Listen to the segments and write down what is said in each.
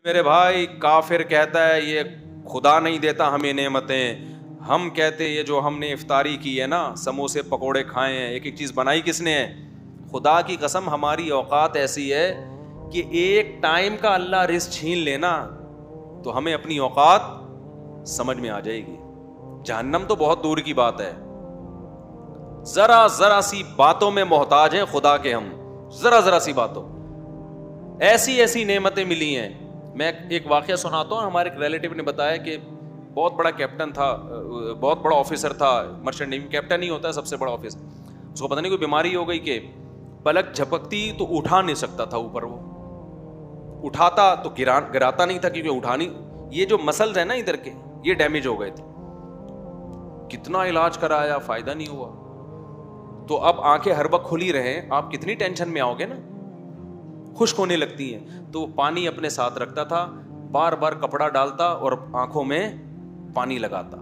میرے بھائی کافر کہتا ہے یہ خدا نہیں دیتا ہمیں نعمتیں، ہم کہتے یہ جو ہم نے افطاری کی ہے نا، سموسے پکوڑے کھائے ہیں، ایک ایک چیز بنائی کس نے ہے؟ خدا کی قسم ہماری اوقات ایسی ہے کہ ایک ٹائم کا اللہ رزق چھین لینا تو ہمیں اپنی اوقات سمجھ میں آ جائے گی. جہنم تو بہت دور کی بات ہے، ذرا ذرا سی باتوں میں محتاج ہیں خدا کے ہم، ذرا ذرا سی باتوں. ایسی ایسی نعمتیں ملی ہیں. میں ایک واقعہ سناتا ہوں. ہمارے ایک ریلیٹیو نے بتایا کہ بہت بڑا کیپٹن تھا، بہت بڑا آفیسر تھا، مرچنٹ نیوی کیپٹن ہی ہوتا ہے سب سے بڑا آفیسر. اس کو پتہ نہیں کوئی بیماری ہو گئی کہ پلک جھپکتی تو اٹھا نہیں سکتا تھا اوپر، وہ اٹھاتا تو گراتا نہیں تھا کیونکہ اٹھانی، یہ جو مسلز ہیں نا ادھر کے یہ ڈیمیج ہو گئے تھے. کتنا علاج کرایا، فائدہ نہیں ہوا. تو اب آنکھیں ہر وقت کھلی رہیں، آپ کتنی ٹینشن میں آؤ گے نا، خشک ہونے لگتی ہیں. تو وہ پانی اپنے ساتھ رکھتا تھا، بار بار کپڑا ڈالتا اور آنکھوں میں پانی لگاتا.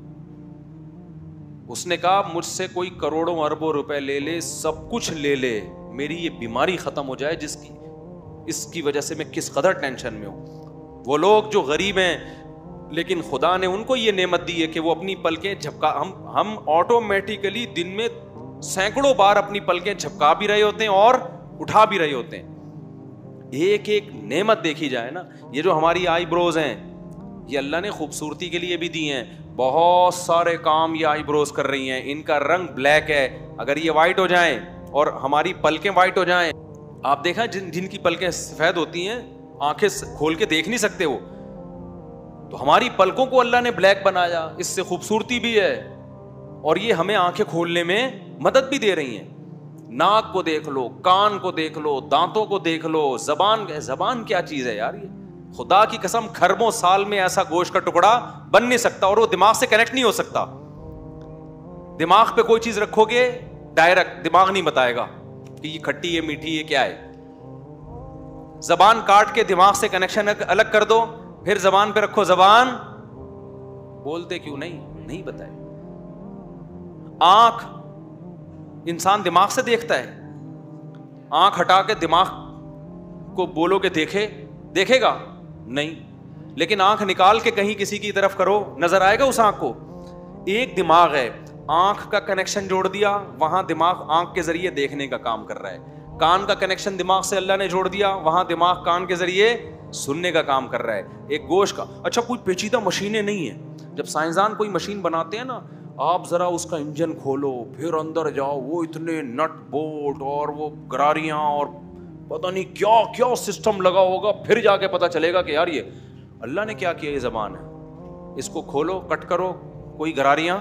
اس نے کہا مجھ سے کوئی کروڑوں اربوں روپے لے لے، سب کچھ لے لے، میری یہ بیماری ختم ہو جائے جس کی اس کی وجہ سے میں کس قدر ٹینشن میں ہوں. وہ لوگ جو غریب ہیں لیکن خدا نے ان کو یہ نعمت دی ہے کہ وہ اپنی پلکیں جھپکا، ہم آٹومیٹیکلی دن میں سینکڑوں بار اپنی پلکیں جھپکا بھی رہے ہوتے ہیں اور اٹھا بھی رہے ہوتے ہیں. ایک ایک نعمت دیکھی جائے نا. یہ جو ہماری آئی بروز ہیں یہ اللہ نے خوبصورتی کے لیے بھی دی ہیں. بہت سارے کام یہ آئی بروز کر رہی ہیں. ان کا رنگ بلیک ہے، اگر یہ وائٹ ہو جائیں اور ہماری پلکیں وائٹ ہو جائیں، آپ دیکھا جن کی پلکیں سفید ہوتی ہیں آنکھیں کھول کے دیکھ نہیں سکتے وہ، تو ہماری پلکوں کو اللہ نے بلیک بنایا، اس سے خوبصورتی بھی ہے اور یہ ہمیں آنکھیں کھولنے میں مدد بھی دے رہی ہیں. ناک کو دیکھ لو، کان کو دیکھ لو، دانتوں کو دیکھ لو، زبان کیا چیز ہے یار. یہ خدا کی قسم کھربوں سال میں ایسا گوشت کا ٹکڑا بن نہیں سکتا اور وہ دماغ سے کنیکٹ نہیں ہو سکتا. دماغ پہ کوئی چیز رکھو گے ڈائریکٹ دماغ نہیں بتائے گا کہ یہ کھٹی ہے میٹھی ہے کیا ہے. زبان کاٹ کے دماغ سے کنیکشن الگ کر دو، پھر زبان پہ رکھو، زبان بولتے کیوں نہیں بتائے. آنکھ انسان دماغ سے دیکھتا ہے، آنکھ ہٹا کے دماغ کو بولو کہ دیکھے گا نہیں، لیکن آنکھ نکال کے کہیں کسی کی طرف کرو نظر آئے گا اس آنکھ کو. ایک دماغ ہے، آنکھ کا کنیکشن جوڑ دیا، وہاں دماغ آنکھ کے ذریعے دیکھنے کا کام کر رہا ہے. کان کا کنیکشن دماغ سے اللہ نے جوڑ دیا، وہاں دماغ کان کے ذریعے سننے کا کام کر رہا ہے. ایک گوشت کا اچھا کوئی پیچیدہ مشینیں نہیں ہیں. جب سائنسدان کوئی مشین بناتے ہیں نا، آپ ذرا اس کا انجن کھولو، پھر اندر جاؤ، وہ اتنے نٹ بولٹ اور وہ گراریاں اور پتہ نہیں کیا کیا سسٹم لگا ہوگا، پھر جا کے پتہ چلے گا کہ یار یہ اللہ نے کیا کیا. یہ زبان ہے، اس کو کھولو، کٹ کرو، کوئی گراریاں،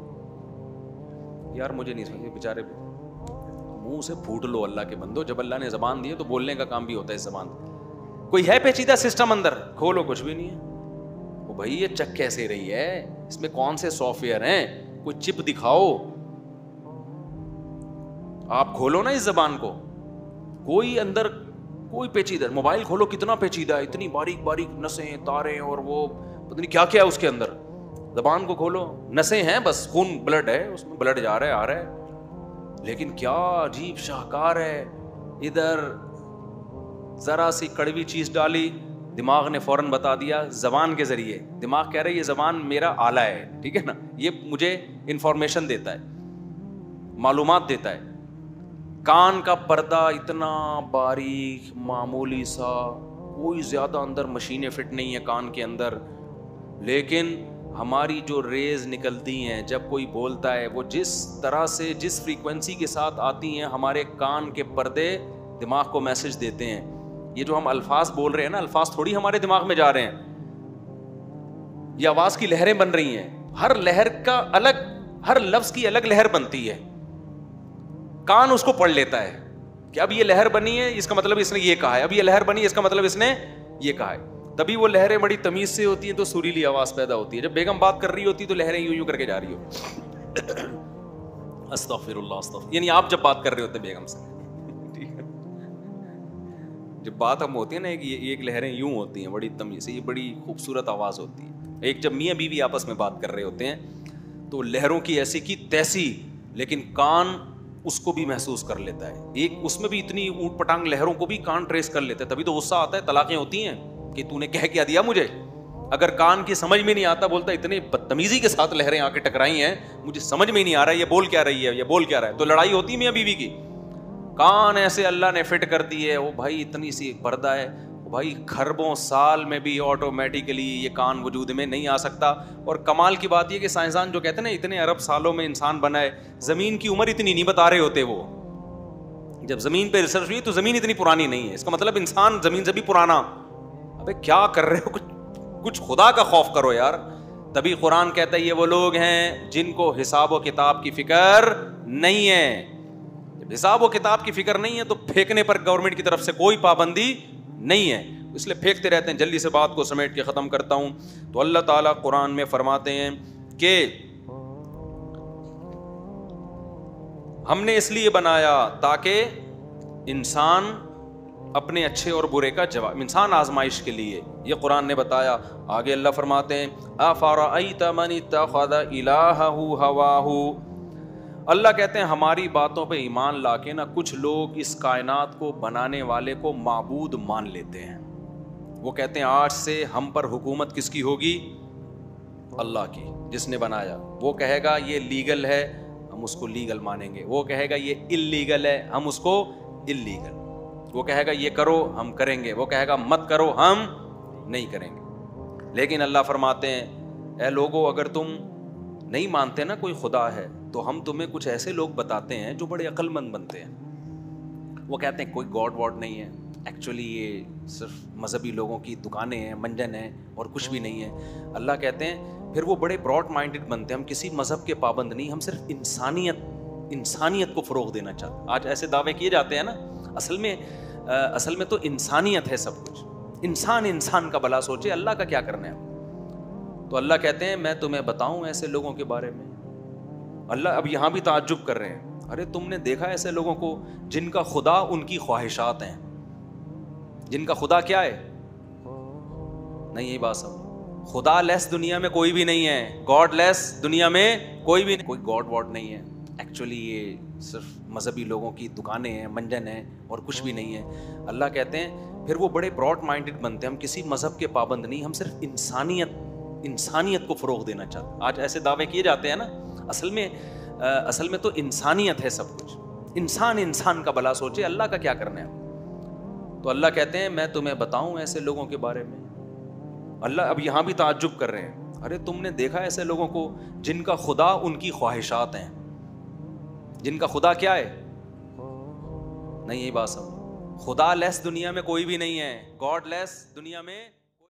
یار مجھے نہیں سمجھ، بیچارے منہ سے پھوٹ لو اللہ کے بندو. جب اللہ نے زبان دی ہے تو بولنے کا کام بھی ہوتا ہے اس زبان. کوئی ہے پیچیدہ سسٹم اندر؟ کھولو، کچھ بھی نہیں ہے. وہ بھائی یہ چک کیسے رہی ہے، اس میں کون سے سافٹ ویئر ہیں، کوئی چپ دکھاؤ. آپ کھولو نا اس زبان کو، کوئی اندر کوئی پیچیدہ. موبائل کھولو، کتنا پیچیدہ ہے، اتنی باریک باریک نسیں، تاریں اور وہ پتہ نہیں کیا کیا ہے اس کے اندر. زبان کو کھولو، نسیں ہیں بس، خون بلڈ ہے اس میں، بلڈ جا رہا ہے آ رہا ہے، لیکن کیا عجیب شاہکار ہے. ادھر ذرا سی کڑوی چیز ڈالی، دماغ نے فوراً بتا دیا زبان کے ذریعے. دماغ کہہ رہا ہے یہ زبان میرا آلہ ہے، ٹھیک ہے نا، یہ مجھے انفارمیشن دیتا ہے، معلومات دیتا ہے. کان کا پردہ اتنا باریک معمولی سا، کوئی زیادہ اندر مشینیں فٹ نہیں ہے کان کے اندر، لیکن ہماری جو ریز نکلتی ہیں جب کوئی بولتا ہے، وہ جس طرح سے جس فریکوینسی کے ساتھ آتی ہیں، ہمارے کان کے پردے دماغ کو میسج دیتے ہیں. یہ جو ہم الفاظ بول رہے ہیں نا، الفاظ تھوڑی ہمارے دماغ میں جا رہے ہیں، یہ آواز کی لہریں بن رہی ہیں. ہر لہر کا الگ، ہر لفظ کی الگ لہر بنتی ہے. کان اس کو پڑھ لیتا ہے کہ اب یہ لہر بنی ہے اس کا مطلب اس نے یہ کہا ہے، اب یہ لہر بنی ہے اس کا مطلب اس نے یہ کہا ہے. تبھی وہ لہریں بڑی تمیز سے ہوتی ہیں تو سریلی آواز پیدا ہوتی ہے. جب بیگم بات کر رہی ہوتی ہے تو لہریں یوں یوں کر کے جا رہی ہو، استغفر اللہ استغفر، یعنی آپ جب بات کر رہے ہوتے بیگم سے، جب بات ہم ہوتی ہے نا ایک لہریں یوں ہوتی ہیں بڑی تمیز سے، یہ بڑی خوبصورت آواز ہوتی ہے. ایک جب میاں بیوی آپس میں بات کر رہے ہوتے ہیں تو لہروں کی ایسی کی تیسی، لیکن کان اس کو بھی محسوس کر لیتا ہے. ایک اس میں بھی اتنی اونٹ پٹانگ لہروں کو بھی کان ٹریس کر لیتا ہے، تبھی تو غصہ آتا ہے، طلاقیں ہوتی ہیں. کہ تو نے کہہ کیا دیا مجھے. اگر کان کی سمجھ میں نہیں آتا بولتا اتنے بدتمیزی کے ساتھ لہریں آ کے ٹکرائی ہیں, مجھے سمجھ میں نہیں آ رہا ہے یہ بول کیا رہی ہے, یہ بول کیا رہا ہے. تو لڑائی ہوتی میاں بیوی کی, کان ایسے اللہ نے فٹ کر دی ہے, وہ بھائی اتنی سی پردہ ہے, بھائی خربوں سال میں بھی آٹومیٹیکلی یہ کان وجود میں نہیں آ سکتا. اور کمال کی بات یہ کہ سائنسدان جو کہتے ہیں نا اتنے ارب سالوں میں انسان بنا ہے, زمین کی عمر اتنی نہیں بتا رہے ہوتے. وہ جب زمین پہ ریسرچ ہوئی تو زمین اتنی پرانی نہیں ہے, اس کا مطلب انسان زمین سے بھی پرانا. ابے کیا کر رہے ہو, کچھ خدا کا خوف کرو یار. تبھی قرآن کہتا ہے یہ وہ لوگ ہیں جن کو حساب و کتاب کی فکر نہیں ہے. جب حساب و کتاب کی فکر نہیں ہے تو پھینکنے پر گورنمنٹ کی طرف سے کوئی پابندی نہیں ہے, اس لیے پھینکتے رہتے ہیں. جلدی سے بات کو سمیٹ کے ختم کرتا ہوں. تو اللہ تعالیٰ قرآن میں فرماتے ہیں کہ ہم نے اس لیے بنایا تاکہ انسان اپنے اچھے اور برے کا جواب, انسان آزمائش کے لیے, یہ قرآن نے بتایا. آگے اللہ فرماتے ہیں افرأیت من اتخذ الہہ ہواہ, اللہ کہتے ہیں ہماری باتوں پہ ایمان لا کے نا کچھ لوگ اس کائنات کو بنانے والے کو معبود مان لیتے ہیں. وہ کہتے ہیں آج سے ہم پر حکومت کس کی ہوگی, اللہ کی, جس نے بنایا. وہ کہے گا یہ لیگل ہے, ہم اس کو لیگل مانیں گے. وہ کہے گا یہ اللیگل ہے, ہم اس کو اللیگل. وہ کہے گا یہ کرو, ہم کریں گے. وہ کہے گا مت کرو, ہم نہیں کریں گے. لیکن اللہ فرماتے ہیں اے لوگو اگر تم نہیں مانتے نا کوئی خدا ہے تو ہم تمہیں کچھ ایسے لوگ بتاتے ہیں جو بڑے عقل مند بنتے ہیں. وہ کہتے ہیں کوئی گاڈ واڈ نہیں ہے, ایکچولی یہ صرف مذہبی لوگوں کی دکانیں ہیں, منجن ہیں, اور کچھ بھی نہیں ہے. اللہ کہتے ہیں پھر وہ بڑے براڈ مائنڈڈ بنتے ہیں, ہم کسی مذہب کے پابند نہیں, ہم صرف انسانیت کو فروغ دینا چاہتے ہیں. آج ایسے دعوے کیے جاتے ہیں نا, اصل میں تو انسانیت ہے سب کچھ. انسان کا بھلا سوچے, اللہ کا کیا کرنا ہے. تو اللہ کہتے ہیں میں تمہیں بتاؤں ایسے لوگوں کے بارے میں. اللہ اب یہاں بھی تعجب کر رہے ہیں, ارے تم نے دیکھا ایسے لوگوں کو جن کا خدا ان کی خواہشات ہیں, جن کا خدا کیا ہے, نہیں یہی بات سمجھ, خدا لیس دنیا میں کوئی بھی نہیں ہے, گاڈ لیس دنیا میں کوئی بھی نہیں, کوئی گاڈ واڈ نہیں ہے. ایکچولی یہ صرف مذہبی لوگوں کی دکانیں ہیں, منجن ہیں, اور کچھ بھی نہیں ہے. اللہ کہتے ہیں پھر وہ بڑے براڈ مائنڈڈ بنتے ہیں, ہم کسی مذہب کے پابند نہیں, ہم صرف انسانیت کو فروغ دینا چاہتے ہیں. آج ایسے دعوے کیے جاتے ہیں نا, اصل میں تو انسانیت ہے سب کچھ. انسان کا بھلا سوچے, اللہ کا کیا کرنا ہے. تو اللہ کہتے ہیں میں تمہیں بتاؤں ایسے لوگوں کے بارے میں. اللہ اب یہاں بھی تعجب کر رہے ہیں, ارے تم نے دیکھا ایسے لوگوں کو جن کا خدا ان کی خواہشات ہیں, جن کا خدا کیا ہے, نہیں یہی بات سمجھ, خدا لیس دنیا میں کوئی بھی نہیں ہے, گاڈ لیس دنیا میں